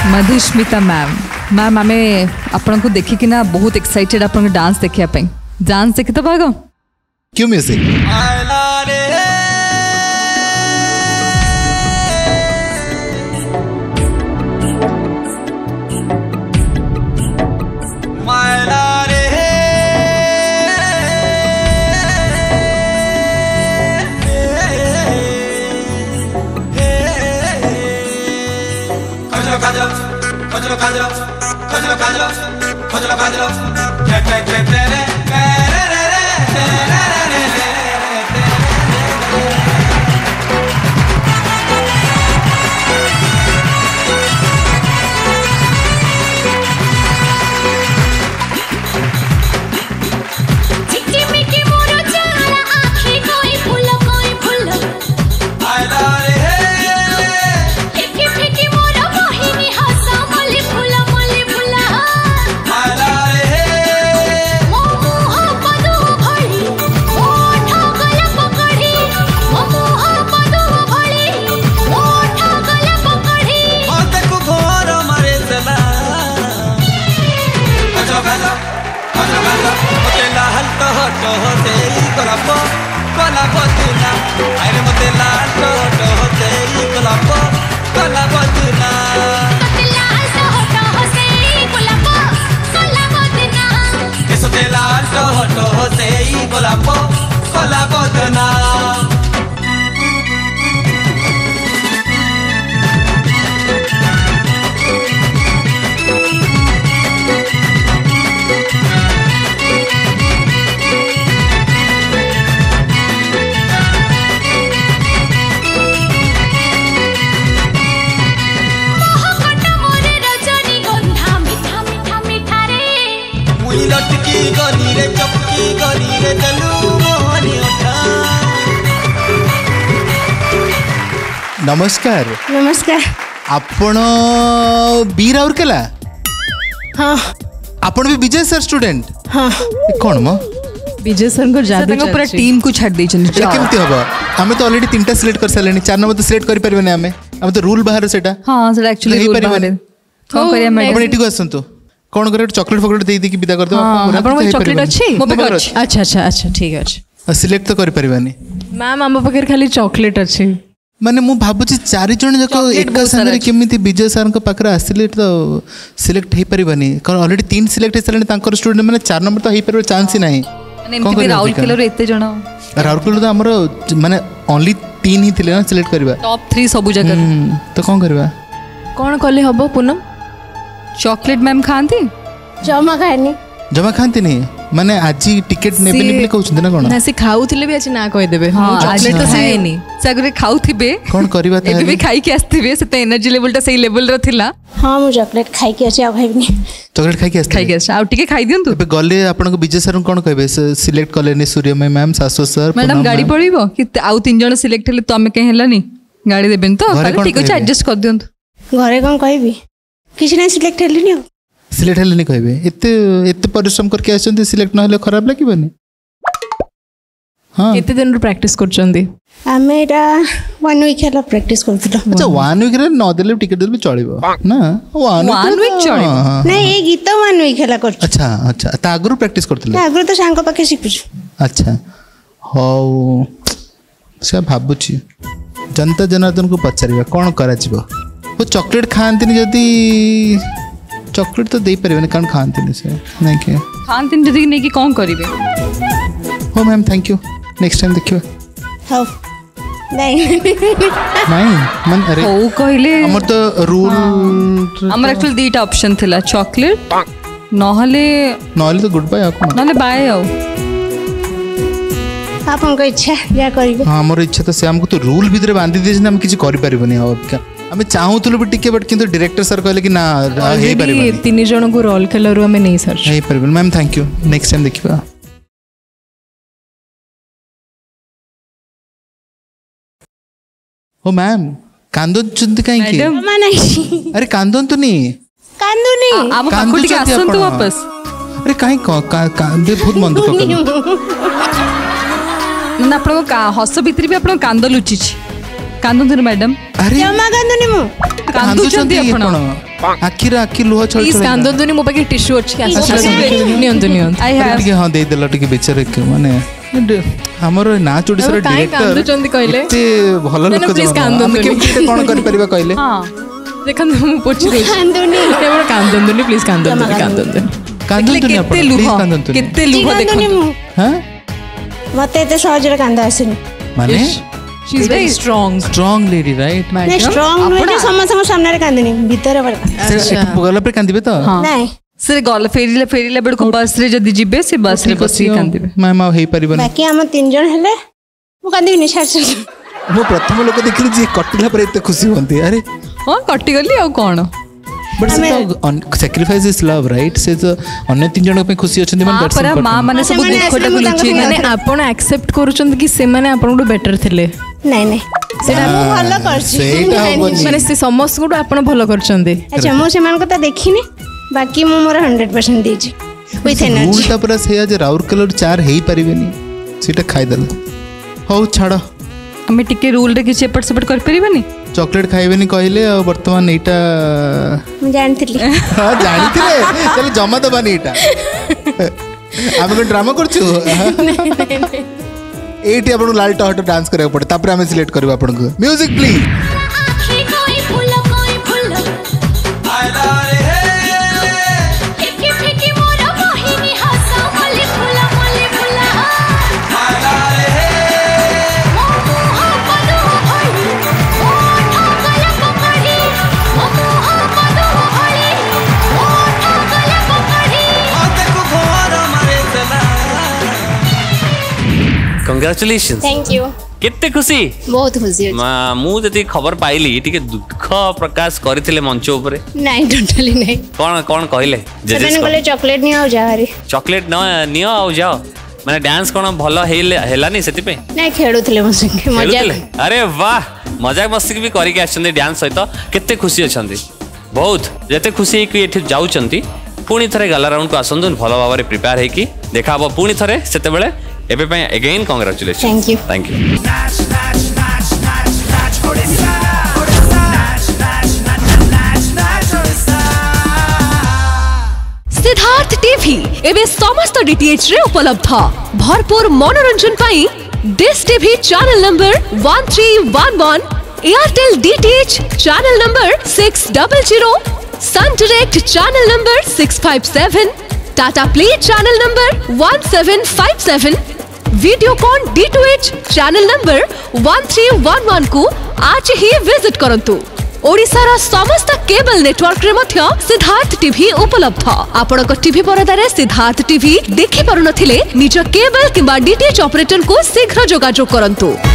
Madhusmita ma'am ma'am आम आपन को देखिक ना बहुत एक्साइटेड आपन डांस देखिया डांस देखी तो भाग क्यों म्यूजिक नमस्कार नमस्कार आपण बी राउरकेला हाँ आपण भी विजय सर स्टूडेंट हाँ कौन मो विजय सर को जादू पूरा टीम को छाड़ देछन केमती हबो हमें तो ऑलरेडी तीनटा सिलेक्ट कर सालेनी चार नंबर तो सिलेक्ट करि परबे हमें तो रूल बाहर सेटा हां सेटा एक्चुअली रूल बाहर कोन करिया मैडम आपण एठी को आसंतु कौन करे चॉकलेट फॉकलेट दे दी कि विदा कर दो आपण को चॉकलेट अछि मो पे अछि अच्छा अच्छा अच्छा ठीक अछि सिलेक्ट तो करि परबानी मैम हम पकर खाली चॉकलेट अछि माने मु भाबुची चारि जण जक एक संगे केमिति विजय सर को पाखरा आसिले तो सिलेक्ट हे परिबानी कारण ऑलरेडी तीन सिलेक्ट हे सलेनी तांकर स्टूडेंट माने चार नंबर तो हे परबे चांस ही नाही माने एमती राउरकेला रे एते जण राउरकेला तो हमरो माने ओनली तीन ही थिले ना सिलेक्ट करबा टॉप 3 सब जगह तो कोन करबा कोन कले हबो पूनम चॉकलेट मैम खांती जमा खांती नहीं माने आज टिकट नेबे नेबे कहउछन ना कोन ना से खाउथिले भी अछि ना कहि देबे चॉकलेट तो है नहीं सगरे खाउथिबे कोन करबा एबे भी खाई के आस्थिबे से एनर्जी लेवल ता सही लेवल रो थिला हां मु चॉकलेट खाई के अछि आ भाईनी चॉकलेट खाई के आस्थे आ टिके खाई दियंतु एबे गले आपन को विजय सर कोन कहबे सिलेक्ट कलेनी सूर्यमय मैम सासु सर मैडम गाड़ी पड़िबो कि आउ तीन जण सिलेक्ट हेले तमे के हेलानी गाड़ी देबेन तो ठीक अछि एडजस्ट कर दियंतु घरे कोन कहबी किछ नै सिलेक्ट हेलिनी सिलेक्ट हेले नहीं कहबे एते परिश्रम करके आछंती सिलेक्ट न हेले खराब लागबनी हां केते दिन रो प्रैक्टिस करचंदी हमें एटा 1 वीक हेला प्रैक्टिस करथलो अच्छा 1 वीक रे न देले टिकट देले चलिबो ना 1 वीक चलिबो नहीं ए गीत 1 वीक हेला करछ अच्छा अच्छा ता आगरु प्रैक्टिस करथले आगरु तो सांग पाके सिखुछ अच्छा हो से भाबुची जनता जनार्दन को पचारिबा कोन करा जिवो वो चॉकलेट खांतिनी जदी चॉकलेट तो दे परिबे कारण खांतिनी से नहीं के खांतिनी जदी नहीं कि कोन करिवे हो ma'am thank you next time देखियो हो नहीं नहीं मन अरे हो कहले हमर तो रूल हमर एक्चुअली दीटा ऑप्शन थिला चॉकलेट नहले तो गुड बाय आको नहले बाय आओ आपन को इच्छा या करिवे हां हमर इच्छा तो से हमको तो रूल भीतर बांधी देछ ना हम किछ करि परिबनी अब क्या हमें चाहूतलु भी टिके बट किंतु डायरेक्टर सर कहले कि ना हे परिबनी तीन जण को रोल कलर हमें नहीं सर हे परिबनी ma'am thank you next time देखिबा ओ मैम कांदन चुंद काई के मैडम अरे कांदन तो नहीं कांदुनी आप पाकुटी के आसन तो वापस अरे काई कांदे बहुत मन दुख ना आपन का हस भीतर भी आपन कांद लुचि छी कांदन मैडम अरे जमा कांदुनी मु कांदु चंदी आपन आखिर आखि लुह छल प्लीज कांदନ୍ତୁନି ମୋ ପାଖେ टिश्यू ଅଛି ନିଅନ୍ତୁ ନିଅନ୍ତୁ I have ଟିକେ ହଁ ଦେଇଦେଲ ଟିକେ ବେଚାरे ମାନେ ଆମର ନାଚ ଓଡ଼ିଶାର କାଇଁ ଡିରେକ୍ଟର କାନ୍ଦୁଛନ୍ତି କହିଲେ ଏତେ ଭଲ ଲୋକ please ଜଣକ। ଆମେ କାନ୍ଦନ୍ତୁନି। କେମିତି କଣ କରିପାରିବା କହିଲେ ହଁ ଦେଖନ୍ତୁ ମୁଁ ପୋଛି ଦଉଛି କାନ୍ଦୁନି କେବଳ କାନ୍ଦନ୍ତୁନି ପ୍ଲିଜ କାନ୍ଦନ୍ତୁନି କାନ୍ଦନ୍ତୁନି କାନ୍ଦନ୍ତୁନି ଆପଣ କେତେ ଲୁହ ପ୍ଲିଜ କାନ୍ଦନ୍ତୁନି କେତେ ଲୁହ କାନ୍ଦୁନି ଦେଖନ୍ତୁ ମୁଁ ହଁ ମତେ ଏତେ ସହଜରେ କାନ୍ଦ ଆସେନି ମାନେ she is very strong strong lady right ନାଇଁ ଷ୍ଟ୍ରଙ୍ଗ ନୁହେଁ ଯେ ସମସ୍ତଙ୍କ ସାମ୍ନାରେ କାନ୍ଦିନି ଭିତରେ ଗଲା ପରେ କାନ୍ଦିବେ ତ ନାଇଁ ସେ ଗଲେ ଫେରିଲା ବେଳକୁ ବସ୍ ରେ ଯଦି ଯିବେ ସେ ବସ୍ ରେ ବସିକି କାନ୍ଦିବେ ମ୍ୟାମ୍ ଆଉ ହେଇପାରିବନି ବାକି ଆମ 3 ଜଣ ହେଲେ ମୁଁ କାନ୍ଦିବିନି ଛାଡ ମୁଁ ପ୍ରଥମ ଲୋକ ଦେଖିଲି ଯିଏ କଟିଲା ପରେ ଏତେ ଖୁସି ହୁଅନ୍ତି ଆରେ ହଁ କଟିଗଲି ଆଉ କ'ଣ ବଟ୍ ସେ ସାକ୍ରିଫାଇସ୍ ଇଜ ଲଭ୍ ରାଇଟ୍ ସେ ତ ଅନ୍ୟ 3 ଜଣଙ୍କ ପାଇଁ ଖୁସି ଅଛନ୍ତି ମାନେ that's ପରା ମା important. ମାନେ ସବୁ ସେମାନେ ଦୁଃଖଟାକୁ ଆସିଲେ ମୁଁ ତାଙ୍କ ଲୁଚେଇ ମାନେ ଆପଣ ଆକ୍ସେପ୍ଟ କରୁଛନ୍ତି କି ସେମାନେ ଆପଣଙ୍କଠୁ ବେଟର ଥିଲେ ନାଇଁ ନାଇଁ ସେଟା ମୁଁ ଭଲ କରିଛି ସେଇଟା ହବନି ମାନେ ସେ ସମସ୍ତଙ୍କଠୁ ଆପଣ ଭଲ କରିଛନ୍ତି ଆଚ୍ଛା ମୁଁ ସେମାନଙ୍କୁ ତ ଦେଖିନି ବାକି ମୁଁ ମୋର 100% ଦେଇଛି ୱିଥ୍ ଏନର୍ଜି ରୁଲ୍ଟା ପୁରା ସେଇଆ ଯେ ରାଉରକେଲାରୁ 4 ହେଇପାରିବେନି ସେଇଟା ଖାଇଦେଲେ ହଉ ଛାଡ଼ ଆମେ ଟିକେ ରୁଲରେ କିଛି ଏପଟ ସେପଟ କରିପାରିବାନି ଚକୋଲେଟ୍ ଖାଇବେନି କହିଲେ ଆଉ ବର୍ତ୍ତମାନ ଏଇଟା ମୁଁ ଜାଣିଥିଲି ହଁ ଜାଣିଥିଲେ ତାହେଲେ ଜମା ଦେବାନି ଏଇଟା ଆମେ କ'ଣ ଡ୍ରାମା କରୁଛୁ ଏଇଠି ଆପଣଙ୍କୁ ଲାଲ ଟହଟ ଡାନ୍ସ କରିବାକୁ ପଡ଼େ ତାପରେ ଆମେ ସିଲେକ୍ଟ କରିବୁ ଆପଣଙ୍କୁ music please congratulation thank you केते खुशी बहुत खुशी अछि मु जति खबर पाइली टिके दुख प्रकाश करथिले मंच ऊपर नहीं टोटली नहीं कोन कोन कहले सेवन बोले चॉकलेट नहीं आओ जाहारी चॉकलेट न नियो आउ जाओ माने डांस कोन भलो हेलानी सेति पे नहीं खेडुथिले म संगे मजा अरे वाह मजाक मस्ती भी करिके आछन्ते डांस सहित केते खुशी अछन्ते बहुत जते खुशी कि एठी जाउचंती पुणी थरे गला राउंड को आसंदन भलो भाबरे प्रिपेयर हे कि देखाबो पुणी थरे सेते बेले एबे पे again congratulation thank you Siddharth TV एवं समस्त डीटीएच रे उपलब्ध भरपूर मनोरंजन पाई dish TV channel number 1311 Airtel DTH channel number 600 Sun Direct channel number 657 Tata play channel number 1757 Videocon D2H channel number 1311 को आज ही विजिट करंतु ओडिसार समस्त केबल नेटवर्क रे मध्य सिद्धार्थ टीवी उपलब्ध आपणक टीवी परदारे सिद्धार्थ टीवी देखि पारुनथिले निज केबल किबा डीटीएच ऑपरेटर को शीघ्र जोगाजोग करंतु।